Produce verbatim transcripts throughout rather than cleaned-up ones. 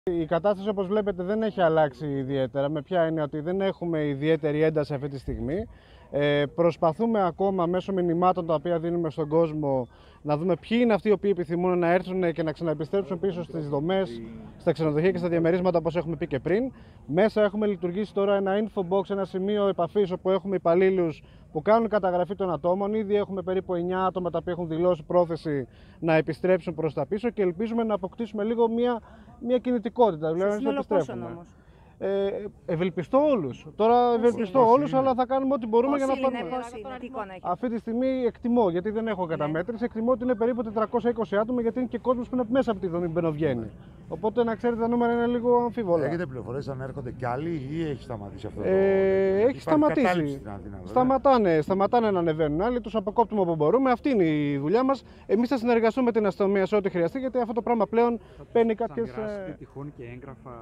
Η κατάσταση, όπως βλέπετε, δεν έχει αλλάξει ιδιαίτερα. Με ποια είναι ότι δεν έχουμε ιδιαίτερη ένταση αυτή τη στιγμή. Ε, προσπαθούμε ακόμα μέσω μηνυμάτων τα οποία δίνουμε στον κόσμο να δούμε ποιοι είναι αυτοί οι οποίοι επιθυμούν να έρθουν και να ξαναεπιστρέψουν πίσω στις δομές, στα ξενοδοχεία και στα διαμερίσματα, όπως έχουμε πει και πριν. Μέσα έχουμε λειτουργήσει τώρα ένα infobox, ένα σημείο επαφής όπου έχουμε υπαλλήλους που κάνουν καταγραφή των ατόμων. Ήδη έχουμε περίπου εννιά άτομα τα οποία έχουν δηλώσει πρόθεση να επιστρέψουν προς τα πίσω και ελπίζουμε να αποκτήσουμε λίγο μια, μια κινητικότητα. Σε σύνολο πόσον όμως? Ε, ευελπιστώ όλους. Τώρα ευελπιστώ όλους, αλλά θα κάνουμε ό,τι μπορούμε Πώς για να είναι, πάρουμε. πώς είναι, τι εικόνα έχει? Αυτή τη στιγμή εκτιμώ, γιατί δεν έχω καταμέτρηση, εκτιμώ ότι είναι περίπου τετρακόσια είκοσι άτομα, γιατί είναι και κόσμος που είναι μέσα από τη δομή μπαινοβγαίνει. Οπότε να ξέρετε τα νούμερα είναι λίγο αμφίβολα. Έχετε πληροφορίες αν έρχονται κι άλλοι ή έχει σταματήσει αυτό το ε, το... Έχει σταματήσει. Σταματάνε, σταματάνε να ανεβαίνουν άλλοι, τους αποκόπτουμε όπου μπορούμε. Αυτή είναι η δουλειά μας. Εμείς θα συνεργαστούμε με την αστυνομία σε ό,τι χρειαστεί, γιατί αυτό το πράγμα πλέον παίρνει κάποιες. Θα μοιράσετε τυχόν και έγγραφα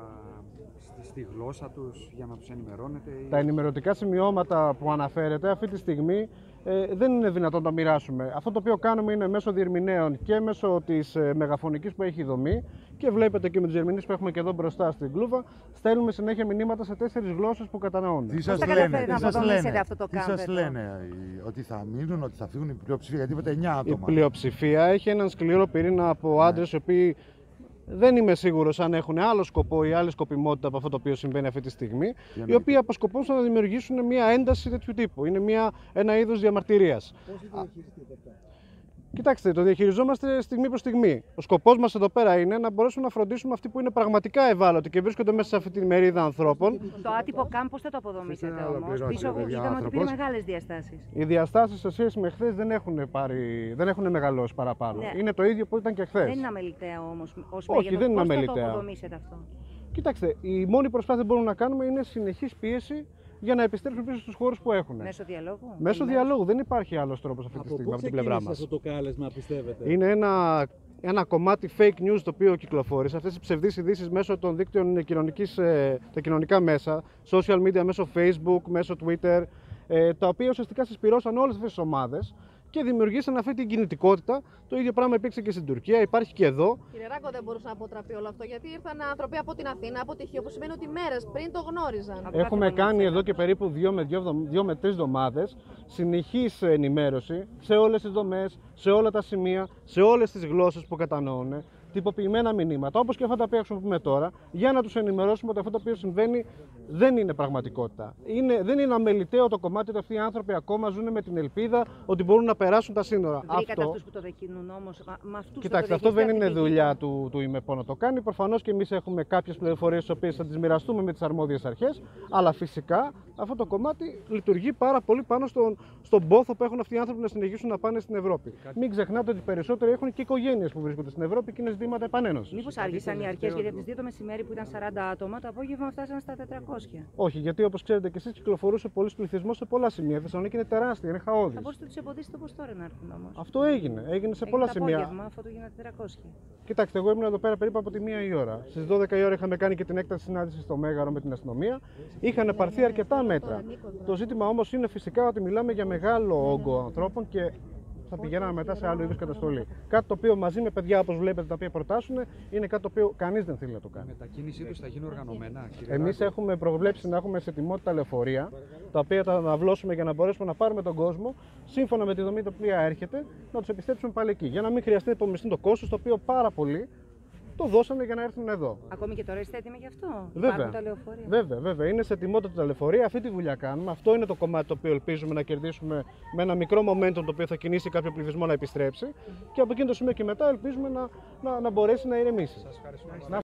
στη γλώσσα τους για να τους ενημερώνετε? Ή... Τα ενημερωτικά σημειώματα που αναφέρετε αυτή τη στιγμή ε, δεν είναι δυνατόν να τα μοιράσουμε. Αυτό το οποίο κάνουμε είναι μέσω διερμηνέων και μέσω της ε, μεγαφωνικής που έχει η δομή, και βλέπετε και με τους διερμηνείς που έχουμε και εδώ μπροστά στην κλούβα, στέλνουμε συνέχεια μηνύματα σε τέσσερις γλώσσες που κατανοούνται. Τι σας λένε, τι σας λένε, αυτό το τι σας λένε, ότι θα μείνουν, ότι θα φύγουν η πλειοψηφία, γιατί είπατε εννιά άτομα. Η πλειοψηφία έχει έναν σκληρό πυρήνα από άντρες, οι οποίοι δεν είμαι σίγουρος αν έχουν άλλο σκοπό ή άλλη σκοπιμότητα από αυτό το οποίο συμβαίνει αυτή τη στιγμή, οι οποίοι αποσκοπούν στο να δημιουργήσουν μια ένταση τέτοιου τύπου. Είναι μια, ένα είδος διαμαρτυρίας. Πώς το διαχειριστείτε αυτό? Κοιτάξτε, το διαχειριζόμαστε στιγμή προς στιγμή. Ο σκοπός μας εδώ πέρα είναι να μπορέσουμε να φροντίσουμε αυτοί που είναι πραγματικά ευάλωτοι και βρίσκονται μέσα σε αυτή τη μερίδα ανθρώπων. Το άτυπο κάμπ πώς θα το αποδομήσετε όμως? Πίσω είδαμε ότι πήρε μεγάλες διαστάσεις. Οι διαστάσεις σε σχέση με χθες δεν έχουν, πάρει, δεν έχουν μεγαλώσει παραπάνω. Ναι. Είναι το ίδιο που ήταν και χθες. Δεν είναι αμεληταία όμως ως Όχι, μέγεθος. δεν είναι πώς αμεληταία. θα το αποδομήσετε αυτό? Κοιτάξτε, η μόνη προσπάθεια που μπορούμε να κάνουμε είναι συνεχής πίεση για να επιστρέψουν πίσω στους χώρους που έχουν. Μέσω διαλόγου? Μέσω διαλόγου. Δεν υπάρχει άλλος τρόπος αυτή τη στιγμή από την πλευρά μας. Αυτό το κάλεσμα, πιστεύετε? Είναι ένα, ένα κομμάτι fake news το οποίο κυκλοφόρησε. Αυτές οι ψευδείς ειδήσεις μέσω των δίκτυων κοινωνικής, τα κοινωνικά μέσα, social media, μέσω Facebook, μέσω Twitter, τα οποία ουσιαστικά συσπυρώσαν όλες αυτές τις ομάδες και δημιουργήσαν αυτή την κινητικότητα. Το ίδιο πράγμα υπήρξε και στην Τουρκία, υπάρχει και εδώ. Κύριε Ράγκο, δεν μπορούσε να αποτραπεί όλο αυτό, γιατί ήρθαν άνθρωποι από την Αθήνα, από τη Χίο, που σημαίνει ότι μέρες πριν το γνώριζαν. Έχουμε κάνει εδώ και περίπου δύο με, δύο, δύο με τρεις εβδομάδες συνεχής ενημέρωση σε όλες τις δομές, σε όλα τα σημεία, σε όλες τις γλώσσες που κατανοούν, τυποποιημένα μηνύματα, όπως και αυτά τα οποία χρησιμοποιούμε τώρα, για να τους ενημερώσουμε ότι αυτό το οποίο συμβαίνει δεν είναι πραγματικότητα. Είναι, δεν είναι αμεληταίο το κομμάτι ότι αυτοί οι άνθρωποι ακόμα ζουν με την ελπίδα ότι μπορούν να περάσουν τα σύνορα. Βρήκατε αυτό... αυτούς που το δεκινούν όμως, με αυτούς? Κοιτάξτε, αυτό δεν είναι δουλειά του, του ΙΜΕΠΟ να το κάνει. Προφανώς και εμείς έχουμε κάποιες πληροφορίες τις οποίες θα τις μοιραστούμε με τις αρμόδιες αρχές, αλλά φυσικά αυτό το κομμάτι λειτουργεί πάρα πολύ πάνω στον, στον πόθο που έχουν αυτοί οι άνθρωποι να συνεχίσουν να πάνε στην Ευρώπη. Μην ξεχνάτε ότι περισσότεροι έχουν και οικογένειες που βρίσκονται στην Ευρώπη και είναι ζητήματα επανένωσης. Μήπως άργησαν οι αρχές, γιατί από τις δύο το μεσημέρι που ήταν σαράντα άτομα, το απόγευμα φτάσαν στα τετρακόσια? Όχι, γιατί όπως ξέρετε και εσείς κυκλοφορούσε πολλής πληθυσμός σε πολλά σημεία. Η Θεσσαλονίκη είναι τεράστια, είναι χαόδης. Θα μπορούσατε να τους εμποδίσετε όπως τώρα να έρθουν όμως? Αυτό έγινε, έγινε σε πολλά το σημεία. Απόγευμα, αφού το γίνατε τετρακόσια. Κοιτάξτε, εγώ ήμουν εδώ πέρα περίπου από τη μία η ώρα. Στις δώδεκα η ώρα είχαμε κάνει και την έκταση συνάντηση στο Μέγαρο με την αστυνομία. Είχαν πάρθει αρκετά μέτρα. Το ζήτημα όμως είναι φυσικά ότι μιλάμε για μεγάλο όγκο ανθρώπων και θα πηγαίναμε μετά σε άλλο είδους καταστολή. Κάτι το οποίο μαζί με παιδιά, όπως βλέπετε, τα οποία προτάσουν, είναι κάτι το οποίο κανείς δεν θέλει να το κάνει. Η μετακίνησή τους θα γίνει οργανωμένα, κύριε Εμείς Ράγκο? έχουμε προβλέψει να έχουμε σε ετοιμότητα λεωφορεία, τα οποία θα αναβλώσουμε για να μπορέσουμε να πάρουμε τον κόσμο, σύμφωνα με τη δομή την οποία έρχεται, να τους επιστρέψουμε πάλι εκεί. Για να μην χρειαστεί να υπομειστούν το κόστος, το οποίο πάρα πολύ το δώσανε για να έρθουν εδώ. Ακόμη και τώρα είστε έτοιμοι γι' αυτό? Βέβαια. Τα λεωφορεία? Βέβαια, βέβαια. Είναι σε ετοιμότητα τα λεωφορεία. Αυτή τη δουλειά κάνουμε. Αυτό είναι το κομμάτι το οποίο ελπίζουμε να κερδίσουμε με ένα μικρό momentum το οποίο θα κινήσει κάποιο πληθυσμό να επιστρέψει. Και από εκείνο το σημείο και μετά ελπίζουμε να, να, να μπορέσει να ηρεμήσει. Σας ευχαριστώ.